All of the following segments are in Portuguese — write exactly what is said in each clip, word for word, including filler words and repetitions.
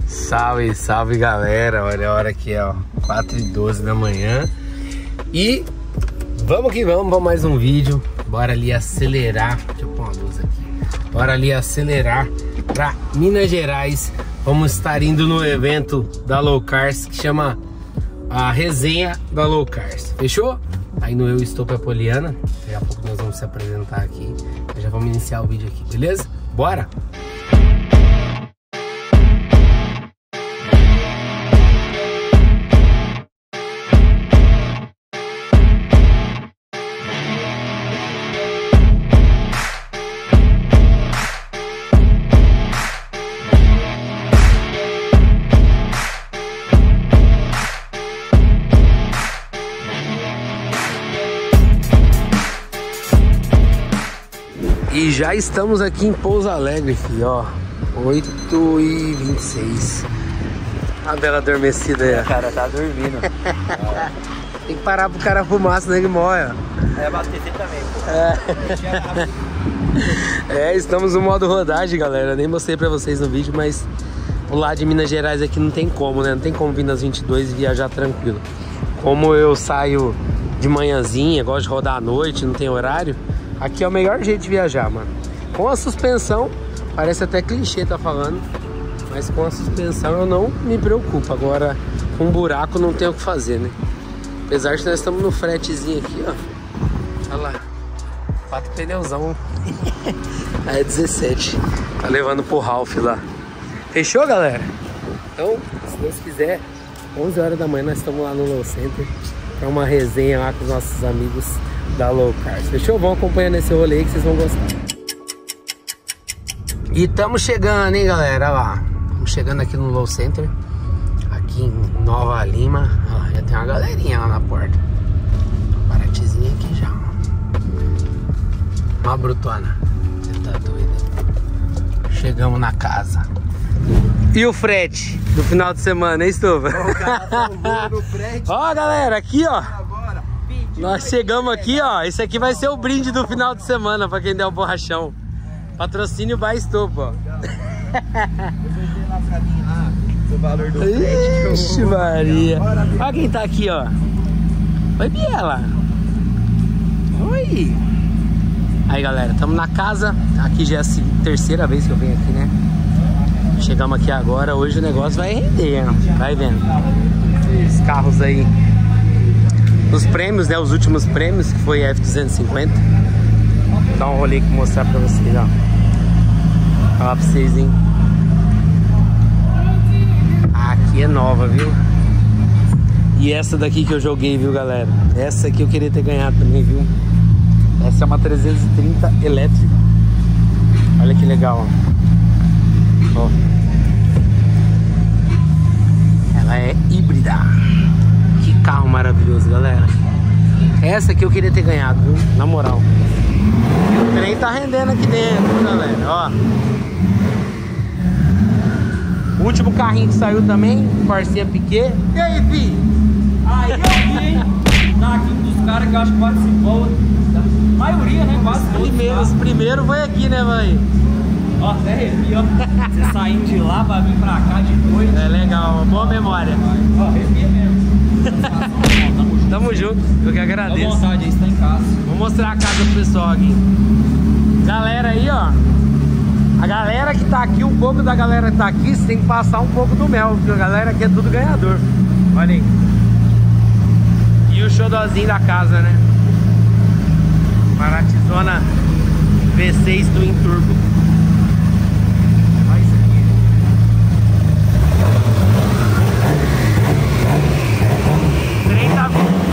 Salve, salve galera, olha a hora aqui, ó, quatro e doze da manhã. E vamos que vamos para mais um vídeo. Bora ali acelerar, deixa eu pôr uma luz aqui. Bora ali acelerar para Minas Gerais. Vamos estar indo no evento da Low Cars que chama a Resenha da Low Cars, fechou? Aí no Eu Estou pra Poliana, daqui a pouco nós vamos se apresentar aqui. Já vamos iniciar o vídeo aqui, beleza? Bora! E já estamos aqui em Pouso Alegre, filho, ó, oito e vinte e seis. A bela adormecida aí, ó. O cara tá dormindo. Tem que parar pro cara fumar, senão ele morre, ó. É, abastecer também, pô. É. É, estamos no modo rodagem, galera. Nem mostrei pra vocês no vídeo, mas o lado de Minas Gerais aqui não tem como, né? Não tem como vir nas vinte e dois e viajar tranquilo. Como eu saio de manhãzinha, gosto de rodar à noite, não tem horário. Aqui é o melhor jeito de viajar, mano. Com a suspensão, parece até clichê tá falando, mas com a suspensão eu não me preocupo. Agora, com um buraco não tem o que fazer, né? Apesar de nós estamos no fretezinho aqui, ó. Olha lá, quatro pneuzão. Aí é dezessete. Tá levando pro Ralph lá. Fechou, galera? Então, se Deus quiser, onze horas da manhã nós estamos lá no Low Center pra uma resenha lá com os nossos amigos da Low Cars, fechou? Vão acompanhando esse rolê aí que vocês vão gostar. E estamos chegando, hein, galera, olha lá. Estamos chegando aqui no Low Center, aqui em Nova Lima. Ó, já tem uma galerinha lá na porta. Baratezinha aqui já, ó. Uma brutona. Você tá doido? Chegamos na casa. E o frete do final de semana, hein, Stuva? O cara salvou no frete. Ó, galera, aqui, ó. Nós chegamos aqui, ó. Esse aqui vai ser o brinde do final de semana pra quem der o borrachão. Patrocínio by Estopa, ó. O valor do frete. Ixi, Maria. Olha quem tá aqui, ó. Oi, Biela. Oi. Aí, galera, estamos na casa. Aqui já é a terceira vez que eu venho aqui, né? Chegamos aqui agora. Hoje o negócio vai render, ó. Vai vendo. Os carros aí. Os prêmios, né? Os últimos prêmios, que foi a F duzentos e cinquenta. Vou dar um rolê aqui mostrar pra vocês, ó. Falar pra vocês, hein? Aqui é nova, viu? E essa daqui que eu joguei, viu, galera? Essa aqui eu queria ter ganhado também, viu? Essa é uma trezentos e trinta elétrica. Olha que legal, ó. Ó. Ela é híbrida. Que carro maravilhoso, galera. Essa aqui eu queria ter ganhado, viu? Na moral. E o trem tá rendendo aqui dentro, galera. Ó. O último carrinho que saiu também, Corsinha Piquet. E aí, fi? Aí eu vi, hein? Tá aqui um dos caras que eu acho que participou. A maioria, né? Quase todos. Primeiro, os primeiros foi aqui, né, mãe? Ó, até arrepia, ó. Você saindo de lá pra vir pra cá de noite. É legal, boa memória. Ó, arrepia mesmo. Tamo junto. Tamo junto, eu que agradeço. Dá vontade, aí está em casa. Vou mostrar a casa pro pessoal aqui. Galera aí, ó. A galera que tá aqui, um pouco da galera que tá aqui, você tem que passar um pouco do mel, porque a galera aqui é tudo ganhador. Olha aí. E o xodózinho da casa, né? Maratizona V seis Twin Turbo. Olha isso aqui. trinta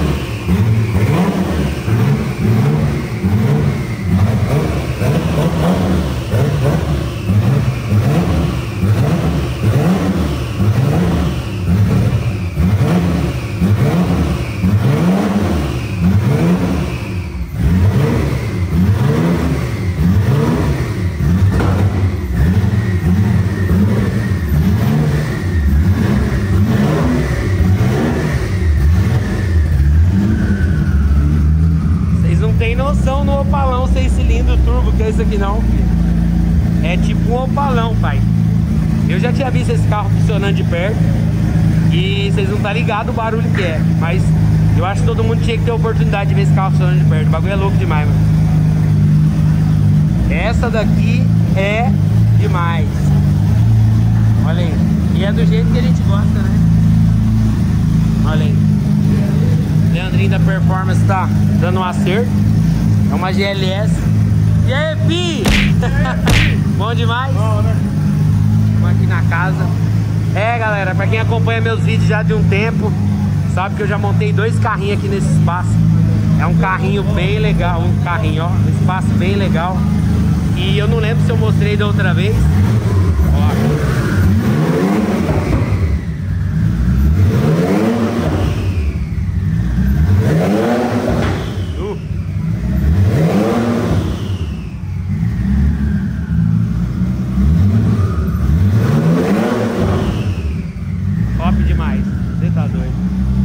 noção no opalão seis cilindros turbo, que é isso aqui não, filho. É tipo um opalão, pai. Eu já tinha visto esse carro funcionando de perto e vocês não tá ligados o barulho que é, mas eu acho que todo mundo tinha que ter a oportunidade de ver esse carro funcionando de perto. O bagulho é louco demais, mano. Essa daqui é demais. Olha aí. E é do jeito que a gente gosta, né? Olha aí. Leandrinho da Performance tá dando um acerto. É uma G L S. E aí, Pi? Bom demais? Bom, né? Estamos aqui na casa. É, galera, pra quem acompanha meus vídeos já de um tempo, sabe que eu já montei dois carrinhos aqui nesse espaço. É um carrinho bem legal, um carrinho, ó, um espaço bem legal. E eu não lembro se eu mostrei da outra vez. Ó. Top demais, você tá doido.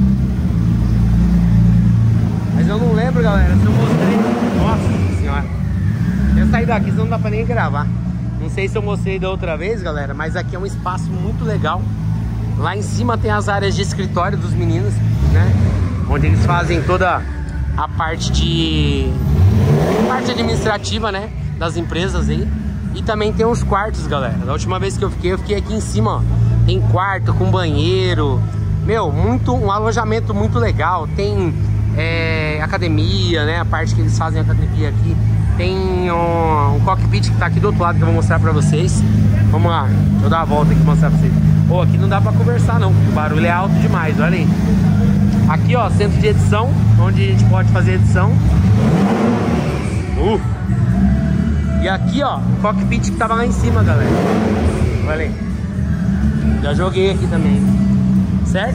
Mas eu não lembro, galera, se eu mostrei. Nossa senhora, eu saí daqui, senão não dá pra nem gravar. Não sei se eu mostrei da outra vez, galera, mas aqui é um espaço muito legal. Lá em cima tem as áreas de escritório dos meninos, né? Onde eles fazem toda a parte de... parte administrativa, né? Das empresas aí. E também tem uns quartos, galera. Da última vez que eu fiquei, eu fiquei aqui em cima, ó. Tem quarto com banheiro. Meu, muito, um alojamento muito legal. Tem é, academia, né? A parte que eles fazem academia aqui. Tem um, um cockpit que tá aqui do outro lado que eu vou mostrar pra vocês. Vamos lá, deixa eu dar a volta aqui e mostrar pra vocês. Pô, aqui não dá pra conversar não, porque o barulho é alto demais, olha aí. Aqui, ó, centro de edição, onde a gente pode fazer edição. Uh. E aqui, ó, o cockpit que tava lá em cima, galera. Olha aí. Já joguei aqui também. Certo?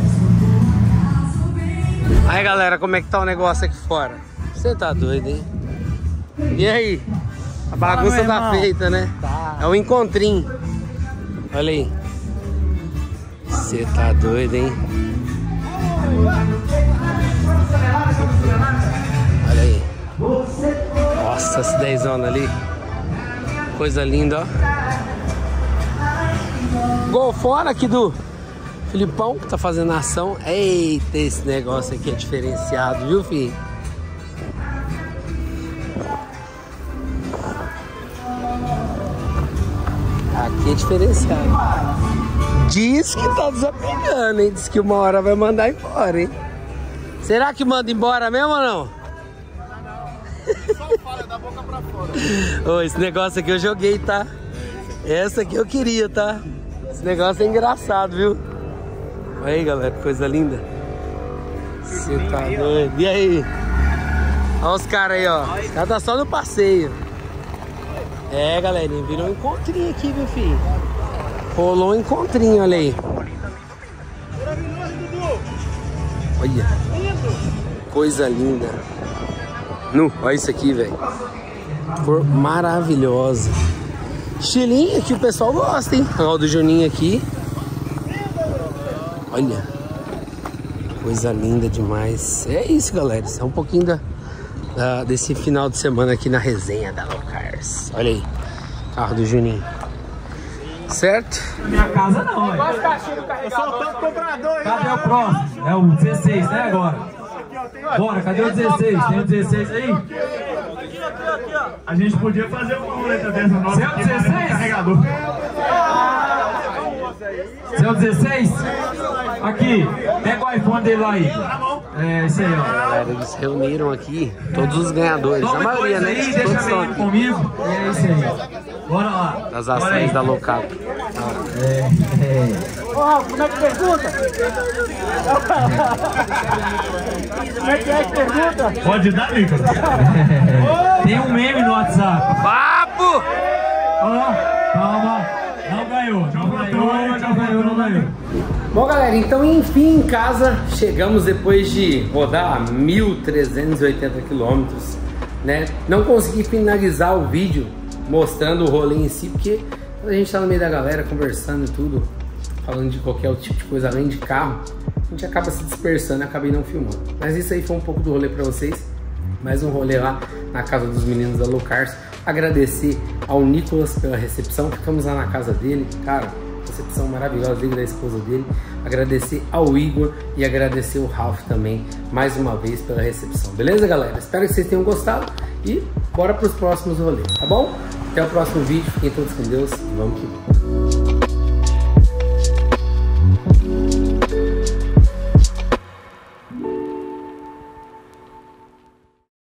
Aí, galera, como é que tá o negócio aqui fora? Você tá doido, hein? E aí? A bagunça ah, tá feita, né? Tá. É o encontrinho. Olha aí. Você tá doido, hein? Olha aí. Nossa, esse dezona ali. Coisa linda, ó. Gol fora aqui do Filipão, que tá fazendo a ação. Eita, esse negócio aqui é diferenciado, viu, filho? Aqui é diferenciado. Diz que tá desapegando, hein? Diz que uma hora vai mandar embora, hein? Será que manda embora mesmo ou não? Só fala da boca pra fora. Ô, esse negócio aqui eu joguei, tá? Essa aqui eu queria, tá? Esse negócio é engraçado, viu? Olha aí, galera, que coisa linda. Você tá doido. E aí? Olha os caras aí, ó. Os caras tá só no passeio. É, galerinha, virou um encontrinho aqui, viu, filho? Rolou um encontrinho, olha aí. Olha. Coisa linda. Nu, olha isso aqui, velho. Cor maravilhosa. Estilinho que o pessoal gosta, hein? Olha o do Juninho aqui. Olha. Coisa linda demais. É isso, galera. Isso é um pouquinho da, da, desse final de semana aqui na resenha da Locars. Olha aí. Carro do Juninho. Certo? Minha casa não, velho. Eu sou o tanto comprador, hein? Cadê o próximo? É o dezesseis, né, agora? Bora, cadê o dezesseis? Tem o dezesseis aí? Aqui, aqui, aqui, ó. A gente podia fazer uma roleta dessa nova. Você é o dezesseis? Carregador. Você é o dezesseis? Aqui, pega o iPhone dele lá aí. É, isso aí, ó. Galera, eles se reuniram aqui, todos os ganhadores. Toma a maioria, né? aí, Todos deixa estão ele aqui. comigo. E é isso aí. Bora lá. Das ações da Locap. É, é. Ó, como é que pergunta? Como é que é que pergunta? Pode dar, Nicolas. Tem um meme no WhatsApp. Papo! Ó, calma. Não ganhou, não ganhou, não ganhou, não ganhou. Bom, galera, então enfim em casa chegamos depois de rodar mil trezentos e oitenta quilômetros, né? Não consegui finalizar o vídeo mostrando o rolê em si, porque a gente tá no meio da galera conversando e tudo, falando de qualquer outro tipo de coisa além de carro, a gente acaba se dispersando e acabei não filmando. Mas isso aí foi um pouco do rolê pra vocês. Mais um rolê lá na casa dos meninos da Locars. Agradecer ao Nicolas pela recepção. Ficamos lá na casa dele. Cara, recepção maravilhosa, Igor da esposa dele. Agradecer ao Igor e agradecer ao Ralph também, mais uma vez, pela recepção. Beleza, galera? Espero que vocês tenham gostado e bora para os próximos rolês, tá bom? Até o próximo vídeo. Fiquem todos com Deus e vamos que vamos.